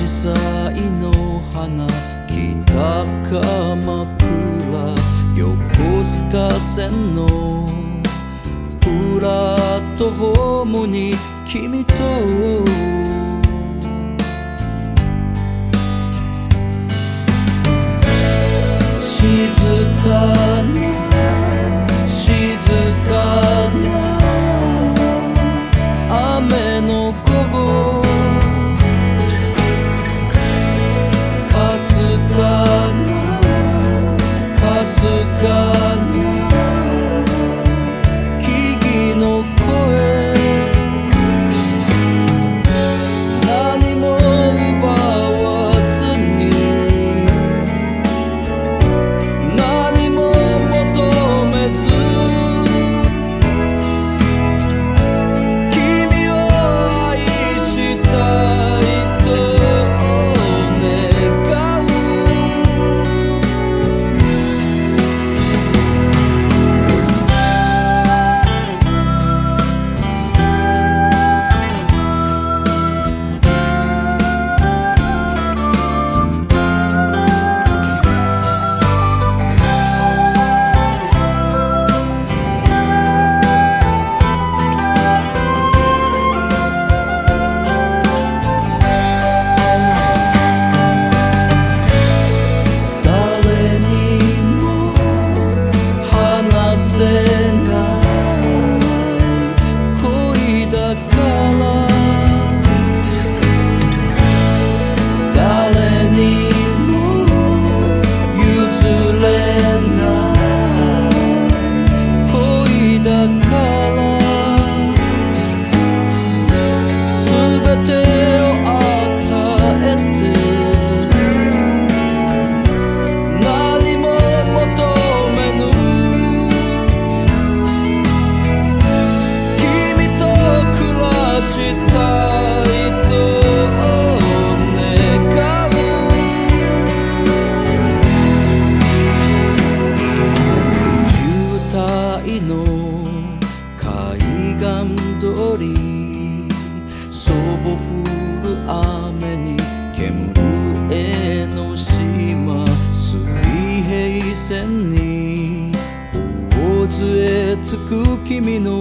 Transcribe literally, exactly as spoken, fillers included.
彩の花北鎌倉横須賀線のプラットホームに君と静かな静かな雨の午後かすかなかすかな木々の声何も奪わずに何も求めず君を愛したいと願う誰にも話せない恋だから誰にも譲れない恋だから全てを与えて何も求めぬ君と暮らしたいと願う渋滞の海岸通りそぼ降る雨に煙る江ノ島水平線に大津へ着く君の